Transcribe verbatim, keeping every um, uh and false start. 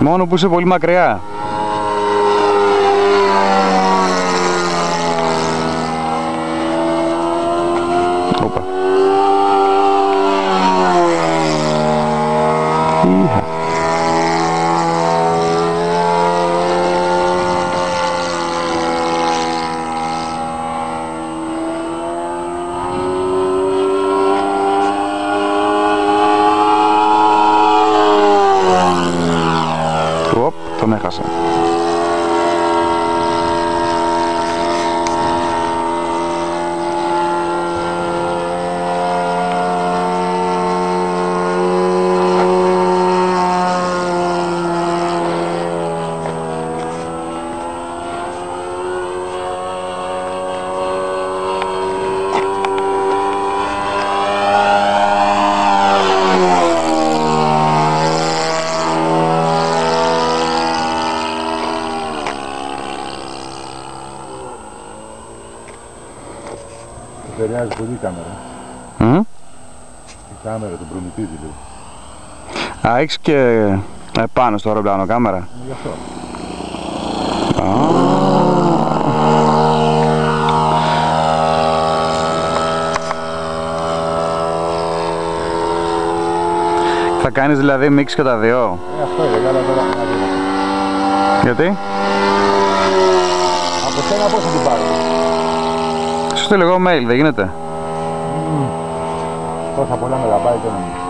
Μόνο που είσαι πολύ μακριά. Όπα. Είχα. Οπ, τον έχασα. Επηρεάζει πολύ η κάμερα. Mm? Η κάμερα, τον προμηθή δηλαδή. Α, έχεις και ε, πάνω στο αεροπλάνο κάμερα. Είναι γι' αυτό. Α. Θα κάνεις δηλαδή μίξ και τα δύο. Ε, αυτό είναι, καλά τώρα. Γιατί? Από σένα πώς θα την πάρω. Σου στείλω εγώ mail, δεν γίνεται. Mm. Τόσα πολλά μεγαμπάιτ δεν είναι.